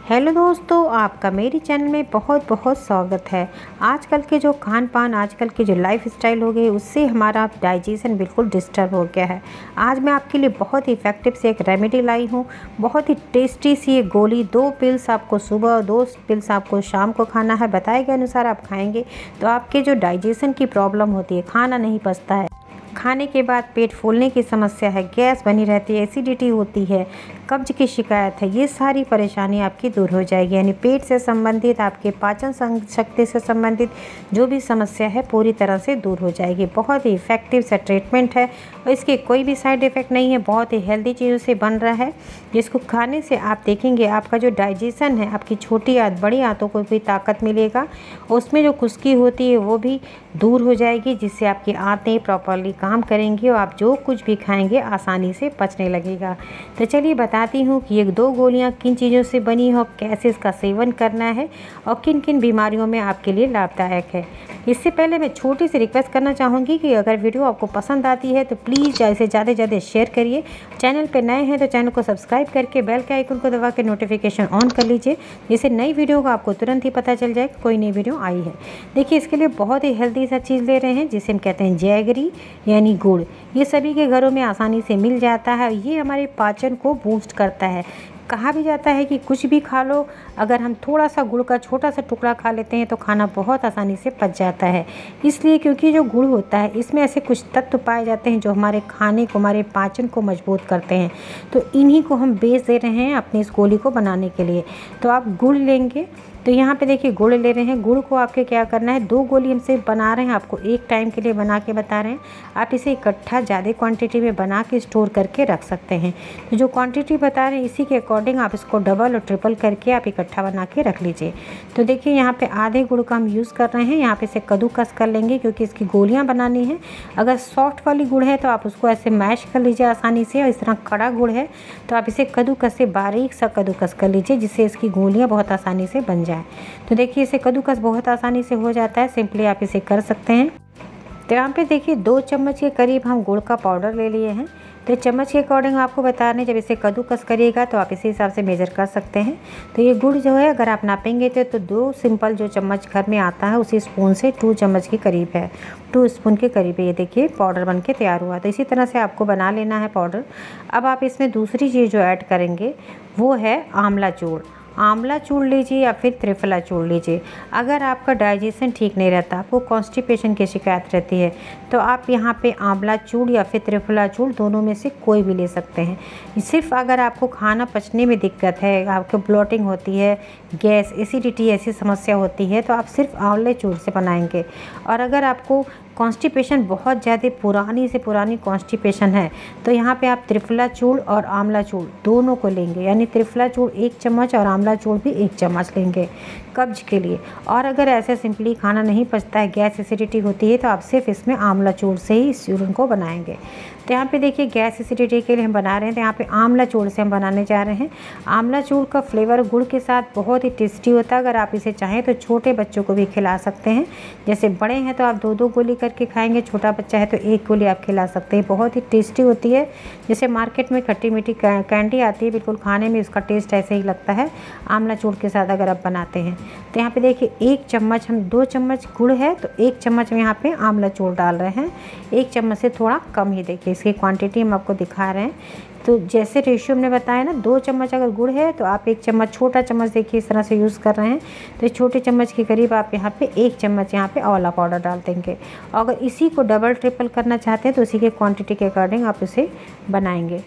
Hello दोस्तों, आपका मेरी चैनल में बहुत बहुत स्वागत है। आजकल के जो खान पान, आजकल के जो लाइफ स्टाइल हो गए, उससे हमारा डाइजेशन बिल्कुल डिस्टर्ब हो गया है। आज मैं आपके लिए बहुत ही इफ़ेक्टिव से एक रेमेडी लाई हूँ। बहुत ही टेस्टी सी ये गोली, 2 पिल्स आपको सुबह, 2 पिल्स आपको शाम को खाना है। बताए गए अनुसार आप खाएंगे तो आपके जो डाइजेशन की प्रॉब्लम होती है, खाना नहीं पचता है, खाने के बाद पेट फूलने की समस्या है, गैस बनी रहती है, एसिडिटी होती है, कब्ज की शिकायत है, ये सारी परेशानी आपकी दूर हो जाएगी। यानी पेट से संबंधित, आपके पाचन शक्ति से संबंधित जो भी समस्या है पूरी तरह से दूर हो जाएगी। बहुत ही इफ़ेक्टिव सा ट्रीटमेंट है और इसके कोई भी साइड इफ़ेक्ट नहीं है। बहुत ही हेल्दी चीज़ों से बन रहा है, जिसको खाने से आप देखेंगे आपका जो डाइजेशन है, आपकी छोटी आंत बड़ी आंतों को भी ताकत मिलेगा। उसमें जो खुश्की होती है वो भी दूर हो जाएगी, जिससे आपकी आंतें प्रॉपरली काम करेंगी और आप जो कुछ भी खाएंगे आसानी से पचने लगेगा। तो चलिए बताती हूँ कि ये 2 गोलियाँ किन चीज़ों से बनी हो, कैसे इसका सेवन करना है और किन किन बीमारियों में आपके लिए लाभदायक है। इससे पहले मैं छोटी सी रिक्वेस्ट करना चाहूँगी कि अगर वीडियो आपको पसंद आती है तो प्लीज़ इसे ज़्यादा से ज़्यादा शेयर करिए। चैनल पर नए हैं तो चैनल को सब्सक्राइब करके बेल के आइकन को दबा के नोटिफिकेशन ऑन कर लीजिए, जिससे नई वीडियो का आपको तुरंत ही पता चल जाए कोई नई वीडियो आई है। देखिए, इसके लिए बहुत ही हेल्दी सा चीज़ ले रहे हैं, जिसे हम कहते हैं जैगरी यानी गुड़। ये सभी के घरों में आसानी से मिल जाता है। ये हमारे पाचन को बूस्ट करता है। कहा भी जाता है कि कुछ भी खा लो, अगर हम थोड़ा सा गुड़ का छोटा सा टुकड़ा खा लेते हैं तो खाना बहुत आसानी से पच जाता है। इसलिए क्योंकि जो गुड़ होता है, इसमें ऐसे कुछ तत्व पाए जाते हैं जो हमारे खाने को, हमारे पाचन को मजबूत करते हैं। तो इन्हीं को हम बेस दे रहे हैं अपनी इस गोली को बनाने के लिए। तो आप गुड़ लेंगे, तो यहाँ पे देखिए गुड़ ले रहे हैं। गुड़ को आपके क्या करना है, 2 गोली हमसे बना रहे हैं, आपको एक टाइम के लिए बना के बता रहे हैं। आप इसे इकट्ठा ज़्यादा क्वांटिटी में बना के स्टोर करके रख सकते हैं। तो जो क्वांटिटी बता रहे हैं इसी के अकॉर्डिंग आप इसको डबल और ट्रिपल करके आप इकट्ठा बना के रख लीजिए। तो देखिए यहाँ पे आधे गुड़ का हम यूज़ कर रहे हैं। यहाँ पे इसे कद्दूकस कर लेंगे क्योंकि इसकी गोलियाँ बनानी है। अगर सॉफ्ट वाली गुड़ है तो आप उसको ऐसे मैश कर लीजिए आसानी से, और इस तरह कड़ा गुड़ है तो आप इसे कद्दूकस से बारीक सा कद्दूकस कर लीजिए, जिससे इसकी गोलियाँ बहुत आसानी से बन जाए। तो देखिए इसे कद्दूकस बहुत आसानी से हो जाता है, सिंपली आप इसे कर सकते हैं। तो यहाँ पे देखिए 2 चम्मच के करीब हम गुड़ का पाउडर ले लिए हैं। तो चम्मच के अकॉर्डिंग आपको बता रहे हैं, जब इसे कद्दूकस करिएगा तो आप इसी हिसाब से मेजर कर सकते हैं। तो ये गुड़ जो है अगर आप नापेंगे तो 2 सिंपल जो चम्मच घर में आता है उसी स्पून से 2 चम्मच के करीब है, 2 स्पून के करीब है। ये देखिए पाउडर बन के तैयार हुआ। तो इसी तरह से आपको बना लेना है पाउडर। अब आप इसमें दूसरी चीज़ जो ऐड करेंगे वो है आंवला चूर्ण। आंवला चूर्ण लीजिए या फिर त्रिफला चूर्ण लीजिए। अगर आपका डाइजेशन ठीक नहीं रहता, आपको कॉन्स्टिपेशन की शिकायत रहती है, तो आप यहाँ पे आंवला चूर्ण या फिर त्रिफला चूर्ण दोनों में से कोई भी ले सकते हैं। सिर्फ अगर आपको खाना पचने में दिक्कत है, आपको ब्लोटिंग होती है, गैस, एसिडिटी ऐसी समस्या होती है, तो आप सिर्फ आंवले चूर्ण से बनाएंगे। और अगर आपको कॉन्स्टिपेशन बहुत ज़्यादा पुरानी से पुरानी कॉन्स्टिपेशन है तो यहाँ पे आप त्रिफला चूर्ण और आंवला चूर्ण दोनों को लेंगे। यानी त्रिफला चूर्ण 1 चम्मच और आंवला चूर्ण भी 1 चम्मच लेंगे कब्ज के लिए। और अगर ऐसे सिंपली खाना नहीं पचता है, गैस एसिडिटी होती है, तो आप सिर्फ इसमें आंवला चूर्ण से ही इस चूर्ण को बनाएंगे। तो यहाँ पे देखिए गैस एसिडिटी के लिए हम बना रहे हैं, तो यहाँ पे आंवला चूर्ण से हम बनाने जा रहे हैं। आंवला चूर्ण का फ्लेवर गुड़ के साथ बहुत ही टेस्टी होता है। अगर आप इसे चाहें तो छोटे बच्चों को भी खिला सकते हैं। जैसे बड़े हैं तो आप 2-2 गोली करके खाएंगे, छोटा बच्चा है तो 1 गोली आप खिला सकते हैं। बहुत ही टेस्टी होती है। जैसे मार्केट में खट्टी मीठी कैंडी आती है, बिल्कुल खाने में इसका टेस्ट ऐसे ही लगता है आंवला चूर्ण के साथ अगर आप बनाते हैं। तो यहाँ पे देखिए 1 चम्मच, हम 2 चम्मच गुड़ है तो 1 चम्मच हम यहाँ पे आंवला चूर्ण डाल रहे हैं। 1 चम्मच से थोड़ा कम ही देखिए इसकी क्वांटिटी हम आपको दिखा रहे हैं। तो जैसे रेशियो हमने बताया ना, 2 चम्मच अगर गुड़ है तो आप 1 चम्मच, छोटा चम्मच देखिए इस तरह से यूज़ कर रहे हैं, तो इस छोटे चम्मच के करीब आप यहाँ पे 1 चम्मच यहाँ पे आंवला पाउडर डाल देंगे। अगर इसी को डबल ट्रिपल करना चाहते हैं तो उसी के क्वांटिटी के अकॉर्डिंग आप इसे बनाएंगे।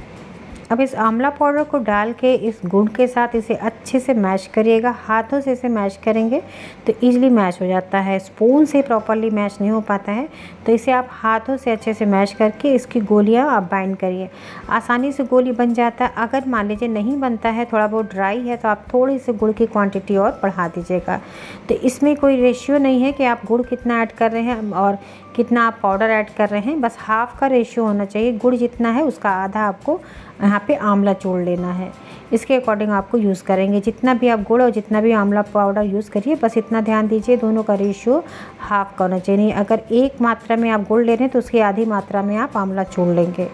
अब इस आंवला पाउडर को डाल के इस गुड़ के साथ इसे अच्छे से मैश करिएगा। हाथों से इसे मैश करेंगे तो ईजिली मैश हो जाता है, स्पून से प्रॉपरली मैश नहीं हो पाता है। तो इसे आप हाथों से अच्छे से मैश करके इसकी गोलियां आप बाइंड करिए, आसानी से गोली बन जाता है। अगर मान लीजिए नहीं बनता है, थोड़ा बहुत ड्राई है, तो आप थोड़ी सी गुड़ की क्वांटिटी और बढ़ा दीजिएगा। तो इसमें कोई रेशियो नहीं है कि आप गुड़ कितना ऐड कर रहे हैं और कितना आप पाउडर ऐड कर रहे हैं, बस हाफ़ का रेशियो होना चाहिए। गुड़ जितना है उसका आधा आपको यहाँ पे आंवला चूर्ण लेना है। इसके अकॉर्डिंग आपको यूज़ करेंगे। जितना भी आप गुड़ और जितना भी आंवला पाउडर यूज़ करिए, बस इतना ध्यान दीजिए दोनों का रेशियो हाफ़ का होना चाहिए। अगर 1 मात्रा में आप गुड़ ले रहे हैं तो उसकी आधी मात्रा में आप आंवला चूर्ण लेंगे।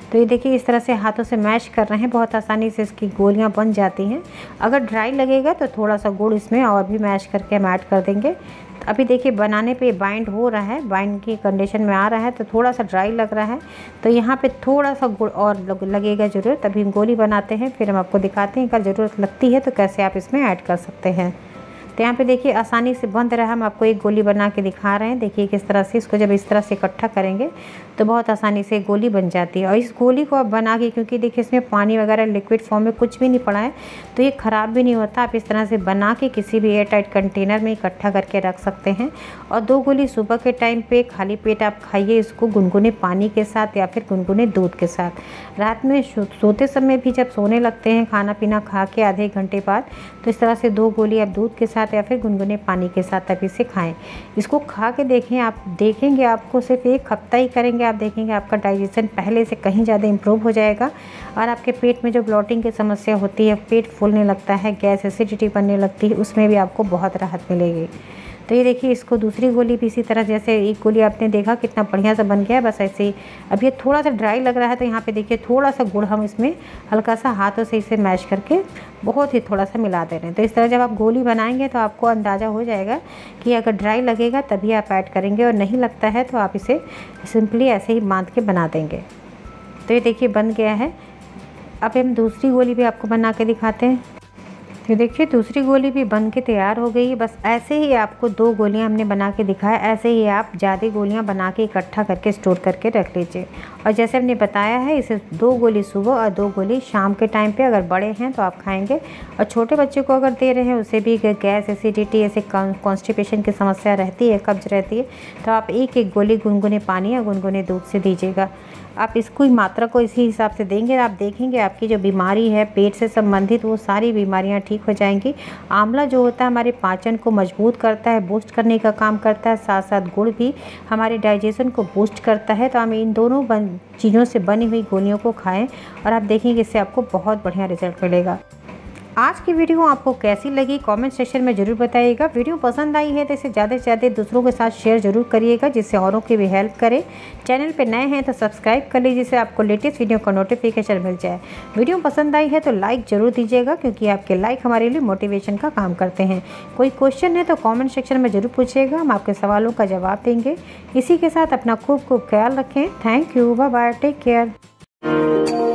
तो ये देखिए इस तरह से हाथों से मैश कर रहे हैं, बहुत आसानी से इसकी गोलियां बन जाती हैं। अगर ड्राई लगेगा तो थोड़ा सा गुड़ इसमें और भी मैश करके हम ऐड कर देंगे। अभी देखिए बनाने पे बाइंड हो रहा है, बाइंड की कंडीशन में आ रहा है, तो थोड़ा सा ड्राई लग रहा है, तो यहाँ पे थोड़ा सा गुड़ और लगेगा ज़रूरत। अभी हम गोली बनाते हैं, फिर हम आपको दिखाते हैं अगर ज़रूरत लगती है तो कैसे आप इसमें ऐड कर सकते हैं। तो यहाँ पे देखिए आसानी से बंद रहा, हम आपको एक गोली बना के दिखा रहे हैं। देखिए किस तरह से इसको जब इस तरह से इकट्ठा करेंगे तो बहुत आसानी से गोली बन जाती है। और इस गोली को आप बना के, क्योंकि देखिए इसमें पानी वगैरह लिक्विड फॉर्म में कुछ भी नहीं पड़ा है, तो ये ख़राब भी नहीं होता। आप इस तरह से बना के किसी भी एयर टाइट कंटेनर में इकट्ठा करके रख सकते हैं। और 2 गोली सुबह के टाइम पे खाली पेट आप खाइए इसको, गुनगुने पानी के साथ या फिर गुनगुने दूध के साथ। रात में सोते समय भी जब सोने लगते हैं, खाना पीना खा के आधे घंटे बाद, तो इस तरह से 2 गोली आप दूध के साथ या फिर गुनगुने पानी के साथ आप इसे खाएं। इसको खा के देखें, आप देखेंगे आपको सिर्फ 1 हफ्ता ही करेंगे, आप देखेंगे आपका डाइजेशन पहले से कहीं ज़्यादा इम्प्रूव हो जाएगा। और आपके पेट में जो ब्लॉटिंग की समस्या होती है, पेट फूलने लगता है, गैस एसिडिटी बनने लगती है, उसमें भी आपको बहुत राहत मिलेगी। तो ये देखिए इसको दूसरी गोली भी इसी तरह, जैसे एक गोली आपने देखा कितना बढ़िया सा बन गया है, बस ऐसे ही। अब ये थोड़ा सा ड्राई लग रहा है, तो यहाँ पे देखिए थोड़ा सा गुड़ हम इसमें हल्का सा हाथों से इसे मैश करके बहुत ही थोड़ा सा मिला दे रहे हैं। तो इस तरह जब आप गोली बनाएंगे तो आपको अंदाज़ा हो जाएगा कि अगर ड्राई लगेगा तभी आप ऐड करेंगे, और नहीं लगता है तो आप इसे सिंपली ऐसे ही बांध के बना देंगे। तो ये देखिए बन गया है। अब हम दूसरी गोली भी आपको बना के दिखाते हैं। तो देखिए दूसरी गोली भी बन के तैयार हो गई है। बस ऐसे ही आपको 2 गोलियां हमने बना के दिखाया, ऐसे ही आप ज़्यादा गोलियां बना के इकट्ठा करके स्टोर करके रख लीजिए। और जैसे हमने बताया है, इसे 2 गोली सुबह और 2 गोली शाम के टाइम पे अगर बड़े हैं तो आप खाएंगे, और छोटे बच्चे को अगर दे रहे हैं उसे भी गैस एसिडिटी ऐसे कॉन्स्टिपेशन की समस्या रहती है, कब्ज रहती है, तो आप 1-1 गोली गुनगुने पानी या गुनगुने दूध से दीजिएगा। आप इसको मात्रा को इसी हिसाब से देंगे, आप देखेंगे आपकी जो बीमारी है पेट से संबंधित वो सारी बीमारियां ठीक हो जाएंगी। आंवला जो होता है हमारे पाचन को मजबूत करता है, बूस्ट करने का काम करता है, साथ साथ गुड़ भी हमारे डाइजेशन को बूस्ट करता है। तो हम इन दोनों चीज़ों से बनी हुई गोलियों को खाएं और आप देखेंगे इससे आपको बहुत बढ़िया रिजल्ट मिलेगा। आज की वीडियो आपको कैसी लगी कमेंट सेक्शन में ज़रूर बताइएगा। वीडियो पसंद आई है तो इसे ज़्यादा से ज़्यादा दूसरों के साथ शेयर ज़रूर करिएगा, जिससे औरों की भी हेल्प करे। चैनल पे नए हैं तो सब्सक्राइब कर लीजिए, जिससे आपको लेटेस्ट वीडियो का नोटिफिकेशन मिल जाए। वीडियो पसंद आई है तो लाइक ज़रूर दीजिएगा, क्योंकि आपके लाइक हमारे लिए मोटिवेशन का काम करते हैं। कोई क्वेश्चन है तो कॉमेंट सेक्शन में ज़रूर पूछिएगा, हम आपके सवालों का जवाब देंगे। इसी के साथ अपना खूब ख्याल रखें। Thank you, bye bye, take care.